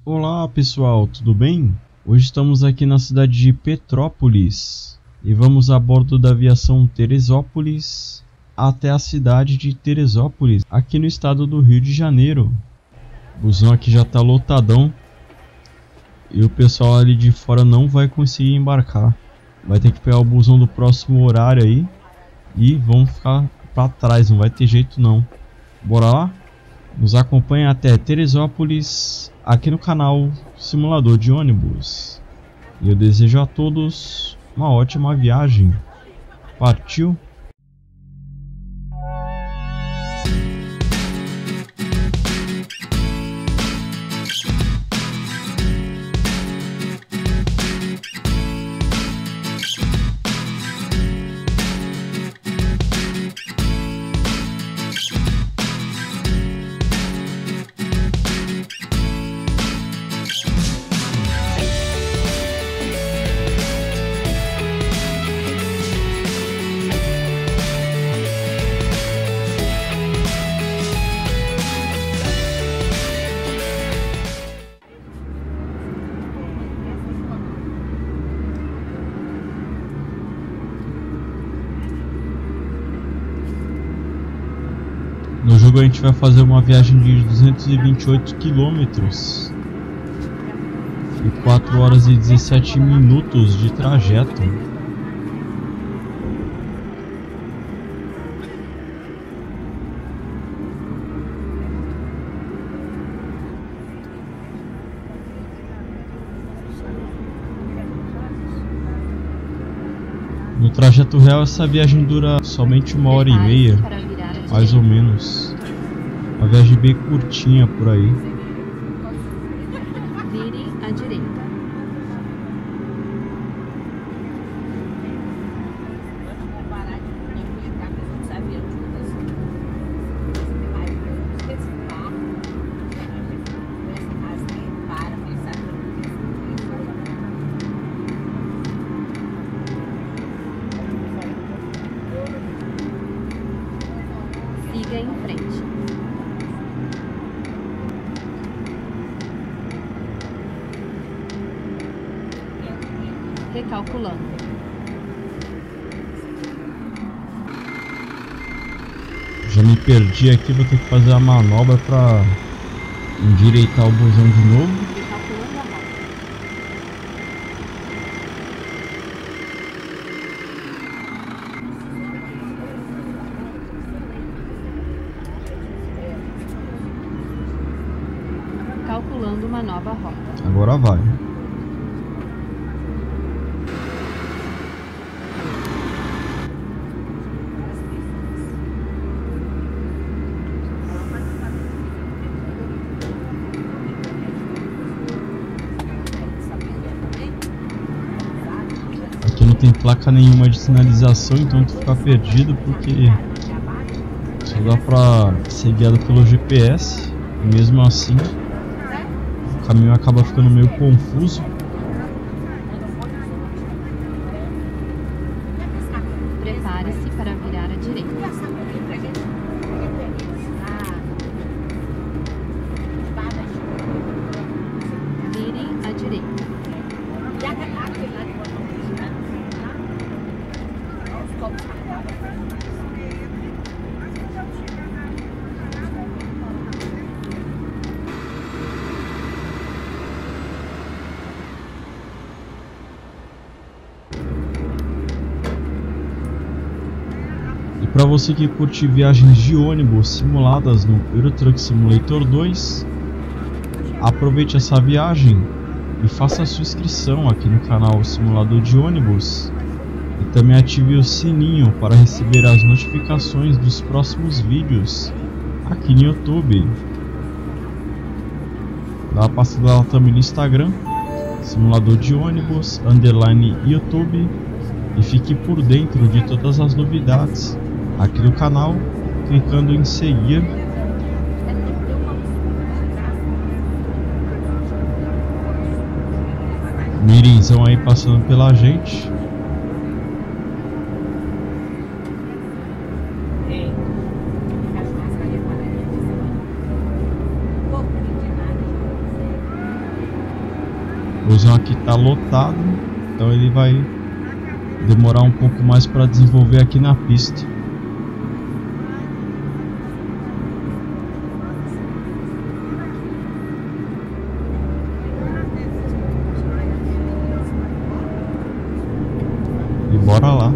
Olá pessoal, tudo bem? Hoje estamos aqui na cidade de Petrópolis e vamos a bordo da aviação Teresópolis até a cidade de Teresópolis, aqui no estado do Rio de Janeiro. O busão aqui já está lotadão e o pessoal ali de fora não vai conseguir embarcar. Vai ter que pegar o busão do próximo horário aí e vão ficar para trás, não vai ter jeito não. Bora lá? Nos acompanhe até Teresópolis aqui no canal Simulador de Ônibus. E eu desejo a todos uma ótima viagem. Partiu? No jogo a gente vai fazer uma viagem de 228 quilômetros e 4 horas e 17 minutos de trajeto. No trajeto real essa viagem dura somente 1h30. Mais ou menos. Uma viagem bem curtinha por aí. Vire à direita. Siga em frente. Recalculando. Já me perdi aqui, vou ter que fazer a manobra para endireitar o busão de novo. Recalculando a rota. Calculando uma nova rota. Agora vai. Aqui não tem placa nenhuma de sinalização, então tu fica perdido porque só dá pra ser guiado pelo GPS. E mesmo assim o caminho acaba ficando meio confuso. Prepare-se para virar à direita. Vire à direita. Para você que curte viagens de ônibus simuladas no Euro Truck Simulator 2, aproveite essa viagem e faça a sua inscrição aqui no canal Simulador de Ônibus e também ative o sininho para receber as notificações dos próximos vídeos aqui no YouTube. Dá uma passada lá também no Instagram, Simulador de Ônibus _YouTube, e fique por dentro de todas as novidades aqui no canal, clicando em seguir. Mirinzão aí passando pela gente. busão aqui tá lotado, então ele vai demorar um pouco mais para desenvolver aqui na pista. E bora lá.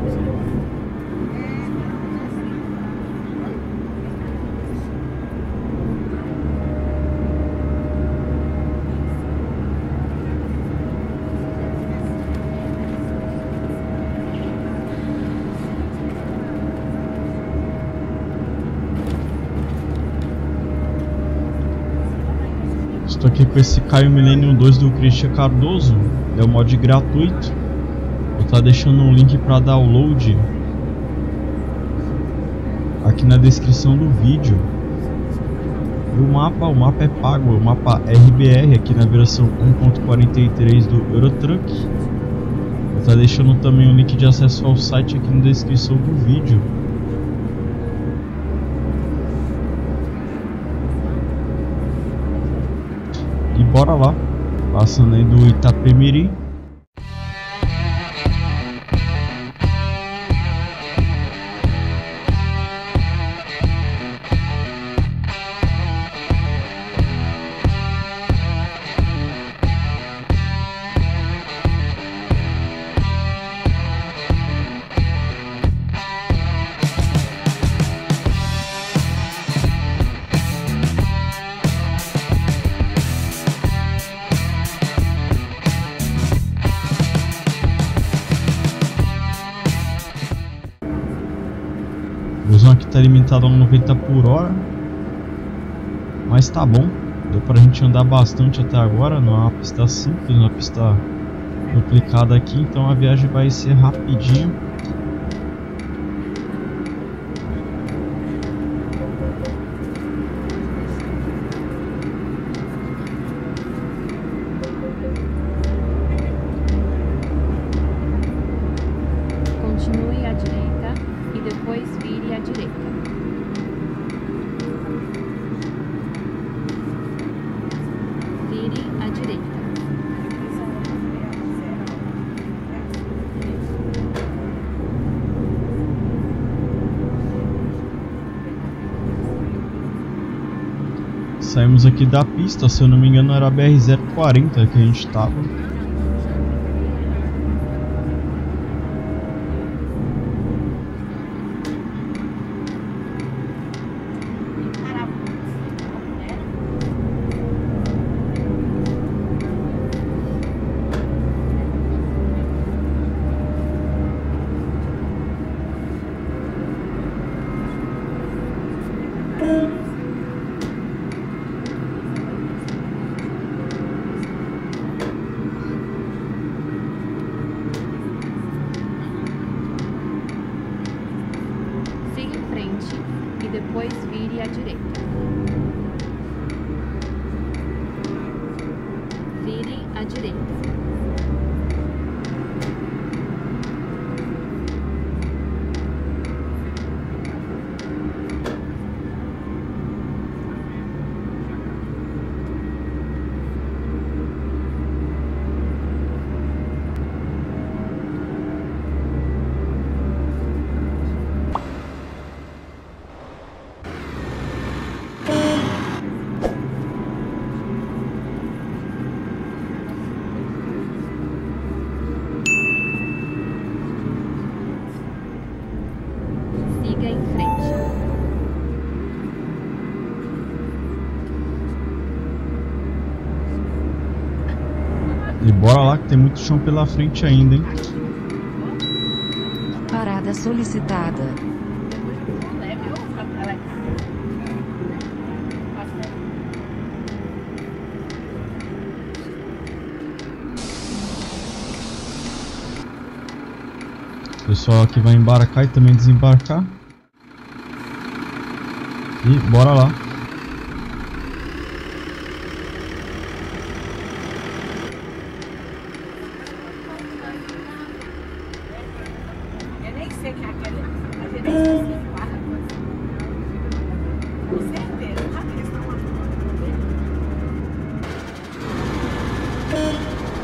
Estou aqui com esse Caio Millennium 2 do Christian Cardoso, é o mod gratuito. Vou estar deixando um link para download aqui na descrição do vídeo. E o mapa é pago, o mapa RBR aqui na versão 1.43 do Eurotruck. Vou estar deixando também o link de acesso ao site aqui na descrição do vídeo. E bora lá, passando aí do Itapemirim. O busão aqui está limitado a 90 por hora, mas tá bom, deu pra gente andar bastante até agora. Não é uma pista simples, uma pista duplicada aqui, então a viagem vai ser rapidinho. Continue à direita e depois vire à direita. Vire à direita. Saímos aqui da pista, se eu não me engano era a BR-040 que a gente estava. Siga em frente e depois vire à direita. Vire à direita. Siga em frente. E bora lá que tem muito chão pela frente ainda, hein? Parada solicitada. O pessoal aqui vai embarcar e também desembarcar. E bora lá. Eu nem sei que é aquele. Mas eu nem sei se é barra. Com certeza.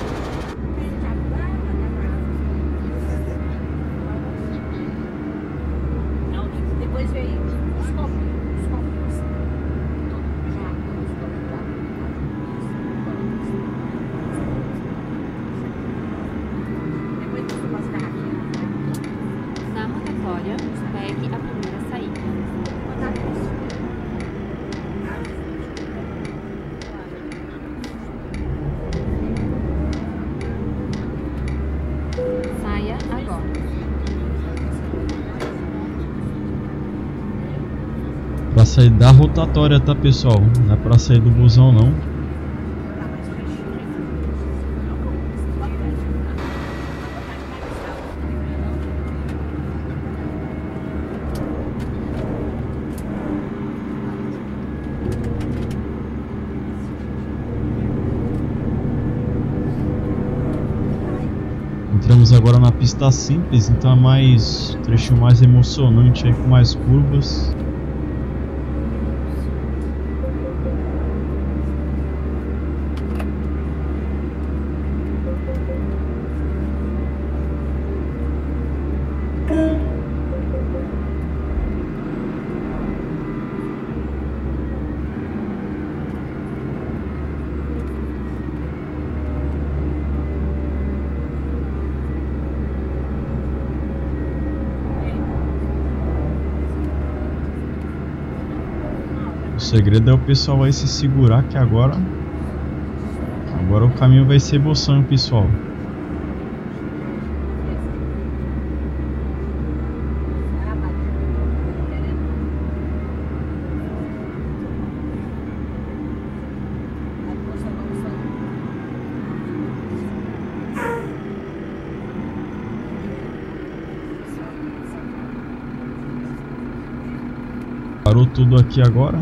sair da rotatória, tá, pessoal? Não é pra sair do busão, não. Entramos agora na pista simples, então é mais trecho mais emocionante aí, com mais curvas. O segredo é o pessoal aí se segurar, que agora o caminho vai ser emoção, pessoal. Parou tudo aqui agora.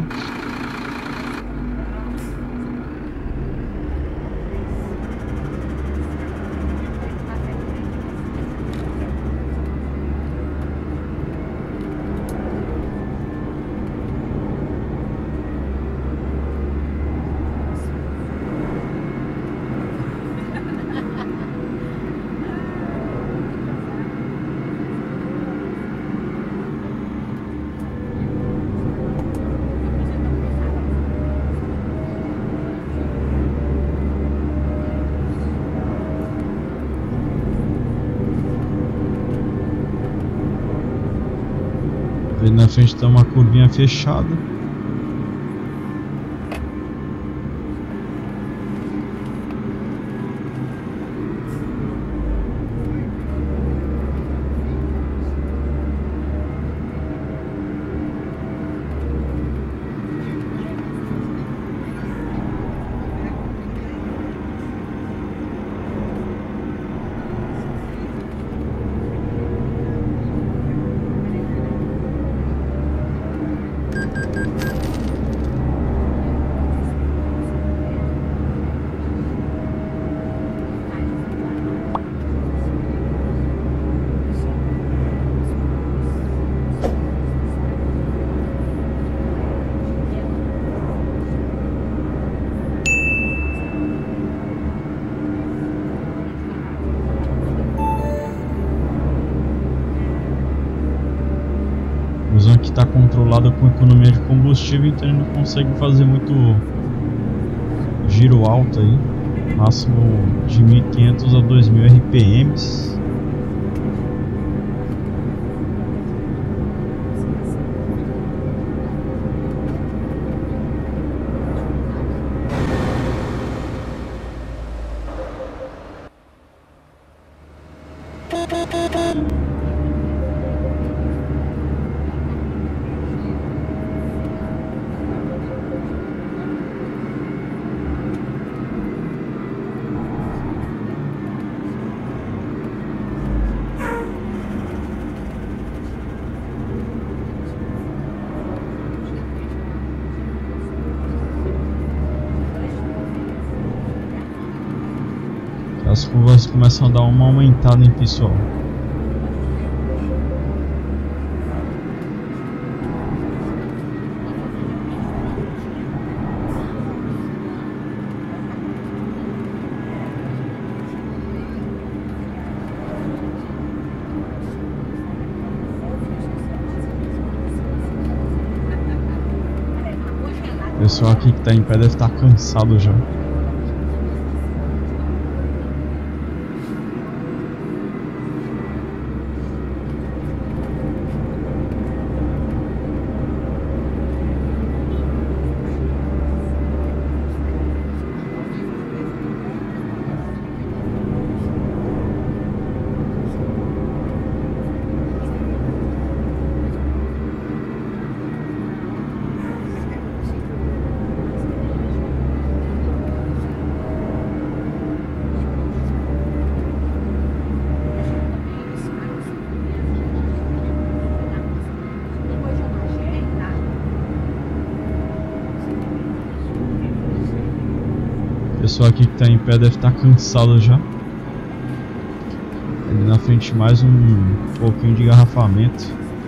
Ali na frente tem uma curvinha fechada. A busão aqui está controlada com economia de combustível, então ele não consegue fazer muito giro alto aí, máximo de 1500 a 2000 RPMs. As curvas começam a dar uma aumentada, hein, pessoal? O pessoal aqui que tá em pé deve estar cansado já. pessoal aqui que tá em pé deve estar cansado já. Ali na frente mais um pouquinho de engarrafamento.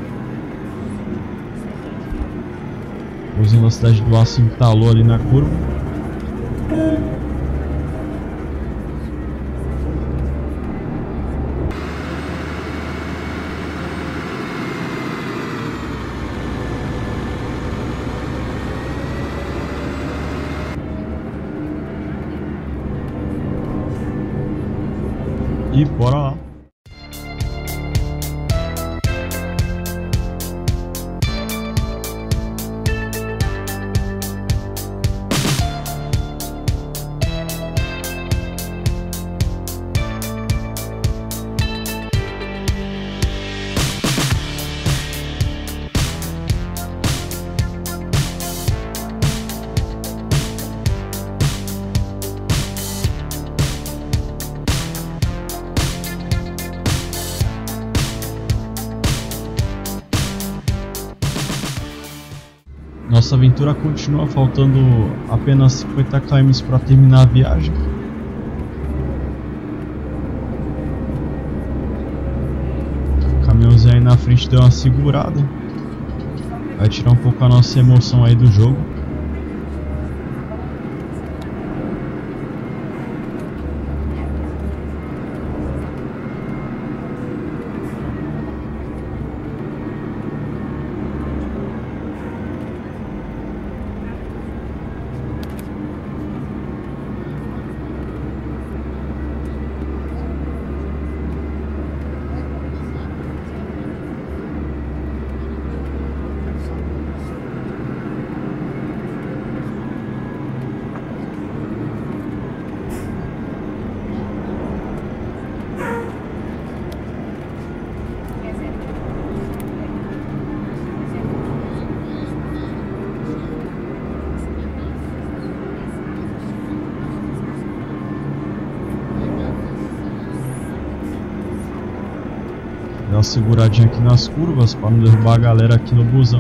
Usando a cidade do aço entalou ali na curva. E bora lá. Nossa aventura continua, faltando apenas 50 km para terminar a viagem. O caminhãozinho aí na frente deu uma segurada. Vai tirar um pouco a nossa emoção aí do jogo. Dá uma seguradinha aqui nas curvas para não derrubar a galera aqui no busão.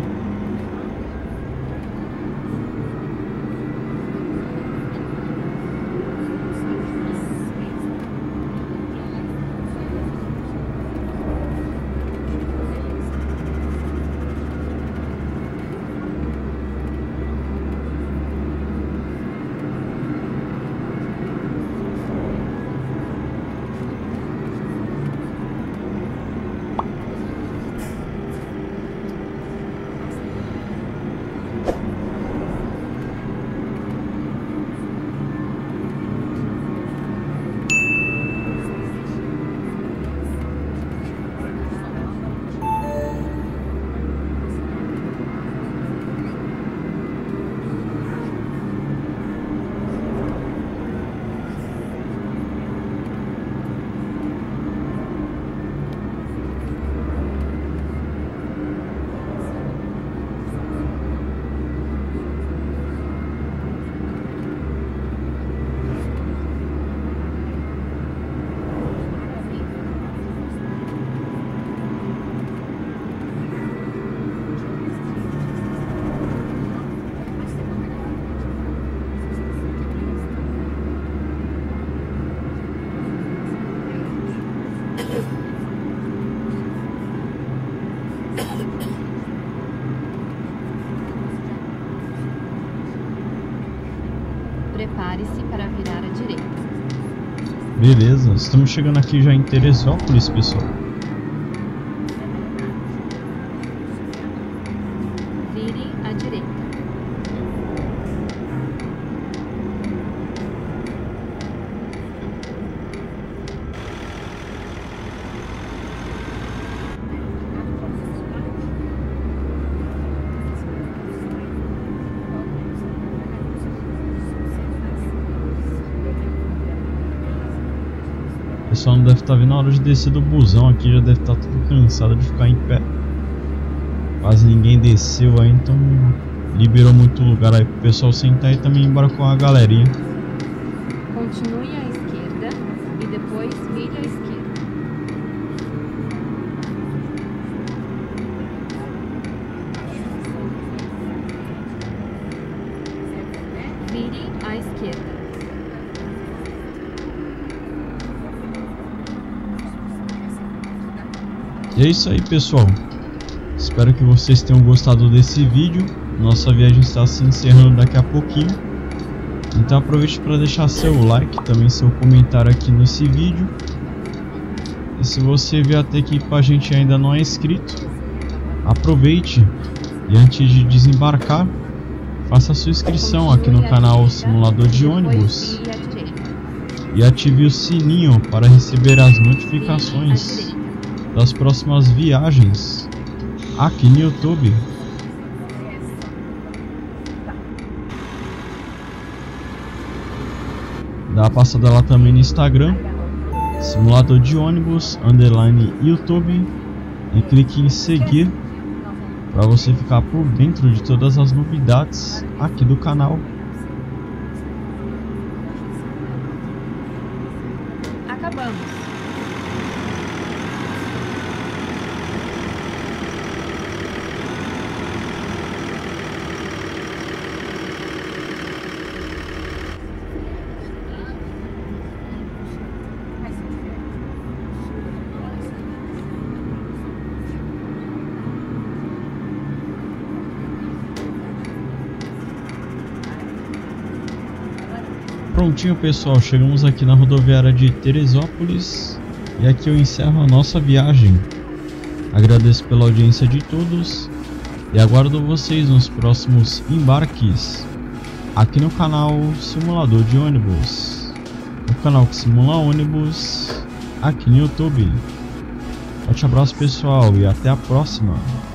Prepare-se para virar à direita. Beleza, estamos chegando aqui já em Teresópolis, pessoal. Vire à direita. O pessoal não deve estar vendo a hora de descer do busão aqui, já deve estar tudo cansado de ficar em pé. Quase ninguém desceu aí, então liberou muito lugar aí pro pessoal sentar e também embarcou a galerinha. Continue à esquerda e depois vire à esquerda. Vire à esquerda. E é isso aí, pessoal. Espero que vocês tenham gostado desse vídeo. Nossa viagem está se encerrando daqui a pouquinho. Então aproveite para deixar seu like, também seu comentário aqui nesse vídeo. E se você veio até aqui com a gente e ainda não é inscrito, aproveite e antes de desembarcar, faça a sua inscrição aqui no canal Simulador de Ônibus e ative o sininho para receber as notificações das próximas viagens aqui no YouTube. Dá uma passada lá também no Instagram, Simulador de Ônibus _YouTube, e clique em seguir para você ficar por dentro de todas as novidades aqui do canal. Acabamos. Prontinho, pessoal, chegamos aqui na rodoviária de Teresópolis e aqui eu encerro a nossa viagem. Agradeço pela audiência de todos e aguardo vocês nos próximos embarques aqui no canal Simulador de Ônibus, o canal que simula ônibus aqui no YouTube. Forte abraço, pessoal, e até a próxima.